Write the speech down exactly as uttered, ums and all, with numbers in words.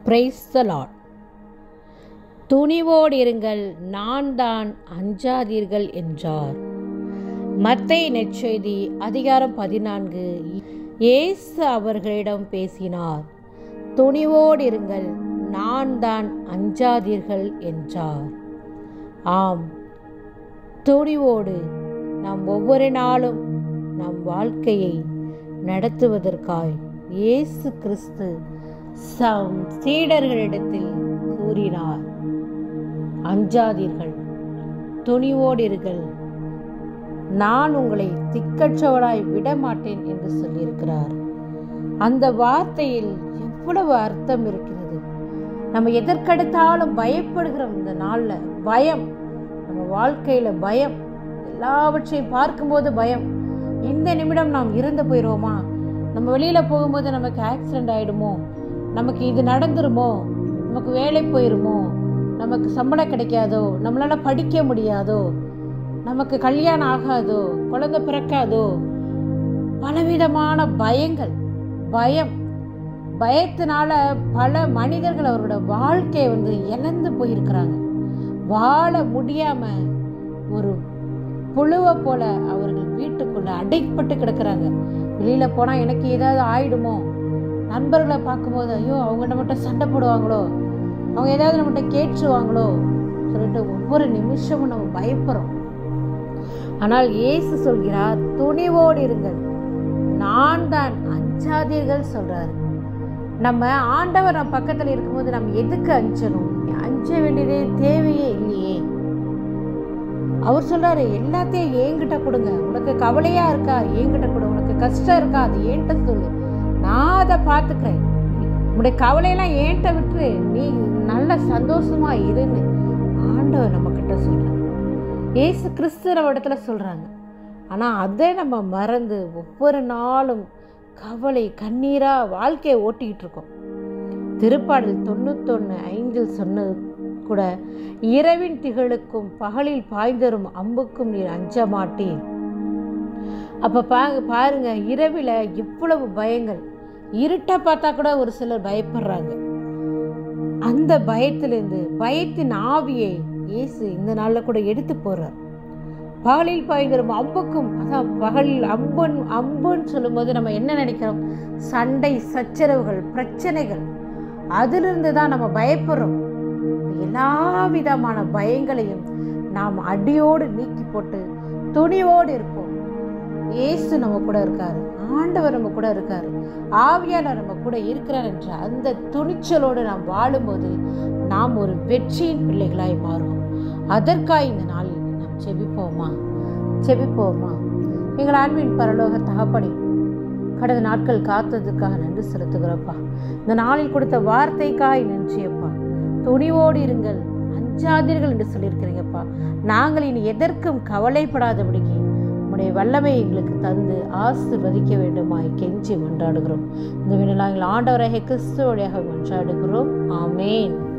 Praise the Lord. துணிவோடு இருங்கள், நான் தான், அஞ்சாதீர்கள் என்றார். மத்தேயு நற்செய்தி அதிகாரம் பதினான்கு. இயேசு அவர்களிடம் பேசினார். துணிவோடு இருங்கள், நான் தான், அஞ்சாதீர்கள் என்றார். ஆம், துணிவோடு நாம் ஒவ்வொரு நாளும் நம் வாழ்க்கையை நடத்துவதற்காய் இயேசு கிறிஸ்து சம் சீடர்களிடத்தில் கூறினார். அஞ்சாதீர்கள், துணிவோடிருங்கள், நான் உங்களை திக்கற்றவராய் விடமாட்டேன் என்று சொல்லியிருக்கிறார். அந்த வார்த்தையில் எவ்வளவு அர்த்தம் இருக்கிறது. நம்ம எதற்கெடுத்தாலும் பயப்படுகிறோம். இந்த நாள்ல பயம், நம்ம வாழ்க்கையில பயம், எல்லாவற்றையும் பார்க்கும்போது பயம். இந்த நிமிடம் நாம் இறந்து போயிடுவோமா, நம்ம வெளியில போகும்போது நமக்கு ஆக்சிடென்ட் ஆயிடுமோ, நமக்கு இது நடந்துருமோ, நமக்கு வேலை போயிருமோ, நமக்கு சம்பளம் கிடைக்காதோ, நம்மளால படிக்க முடியாதோ, நமக்கு கல்யாணம் ஆகாதோ, குழந்தை பிறக்காதோ, பலவிதமான பயங்கள். பயம் பயத்தினால பல மனிதர்கள் அவரோட வாழ்க்கையை வந்து இழந்து போயிருக்கிறாங்க. வாழ முடியாம ஒரு புழுவை போல அவர்கள் வீட்டுக்குள்ள அடைப்பட்டு கிடக்கிறாங்க. வெளியில போனா எனக்கு ஏதாவது ஆயிடுமோ, நண்பர்களை பார்க்கும்போது ஐயோ அவங்க நம்மகிட்ட சண்டை போடுவாங்களோ, அவங்க ஏதாவது நம்மகிட்ட கேட்டுருவாங்களோ சொல்லிட்டு ஒவ்வொரு நிமிஷமும் நம்ம பயப்படுறோம். ஆனால் இயேசு சொல்கிறார், துணிவோடு இருங்கள், நான் தான், அஞ்சாதீர்கள் சொல்றாரு. நம்ம ஆண்டவர் நம்ம பக்கத்துல இருக்கும்போது நம்ம எதுக்கு அஞ்சணும்? அஞ்ச வேண்டியதே தேவையே இல்லையே. அவர் சொல்றாரு, எல்லாத்தையும் என்கிட்ட கொடுங்க. உனக்கு கவலையா இருக்கா, என்கிட்ட கொடு. உனக்கு கஷ்டம் இருக்கா, அது என்கிட்ட சொல்லு, நான் அதை பார்த்துக்கிறேன். உன்னுடைய கவலையெல்லாம் என்கிட்ட விட்டு நீ நல்ல சந்தோஷமா இருன்னு ஆண்டவர் நம்ம கிட்ட சொல்றாங்க. ஏசு கிறிஸ்து நம்ம இடத்துல சொல்றாங்க. ஆனா அதை நம்ம மறந்து ஒவ்வொரு நாளும் கவலை கண்ணீரா வாழ்க்கையை ஓட்டிக்கிட்டு இருக்கோம். திருப்பாடல் தொண்ணூத்தொன்னு ஐந்தில் சொன்னது கூட, இரவின் திகழுக்கும் பகலில் பாய்ந்தரும் அம்புக்கும் நீர் அஞ்ச மாட்டேன். அப்ப பா பாருங்க இரவில எவ்வளவு பயங்கள். இருட்டை பார்த்தா கூட ஒரு சிலர் பயப்படுறாங்க. அந்த பயத்திலிருந்து, பயத்தின் ஆவியை இயேசு இந்த நாள்ல கூட எடுத்து போறார். பகலில் பாய்ந்தரும் அம்புக்கும், அதான் பகலில் அம்பன் அம்புன்னு சொல்லும் போது நம்ம என்ன நினைக்கிறோம்? சண்டை, சச்சரவுகள், பிரச்சனைகள், அதிலிருந்து தான் நம்ம பயப்படுறோம். எல்லா விதமான பயங்களையும் நாம் அடியோடு நீக்கி போட்டு துணிவோடு இருப்போம். இயேசு நம்ம கூட இருக்காரு, ஆண்டவர் நம்ம கூட இருக்காரு, ஆவியானவர் நம்ம கூட இருக்கிறார் என்ற அந்த துணிச்சலோடு நாம் வாழும்போது நாம் ஒரு வெற்றியின் பிள்ளைகளாய் மாறுவோம். அதற்காக இந்த நாளில் நாம் செபிப்போமா செபிப்போமா எங்கள் அன்பின் பரலோக தகப்பனே, கடந்த நாட்கள் காத்ததுக்காக நன்றி செலுத்துகிறப்பா. இந்த நாளில் கொடுத்த வார்த்தைக்காய் நன்றியப்பா. துணிவோடு இருங்கள், அஞ்சாதீர்கள் என்று சொல்லியிருக்கிறீங்கப்பா. நாங்கள் இனி எதற்கும் கவலைப்படாதபடிக்கு உம்முடைய வல்லமை எங்களுக்கு தந்து ஆசீர்வதிக்க வேண்டுமாய் கெஞ்சி மன்றாடுகிறோம். இந்த வினையில் ஆண்டவராகிய கிறிஸ்து வழியாக மன்றாடுகிறோம். ஆமேன்.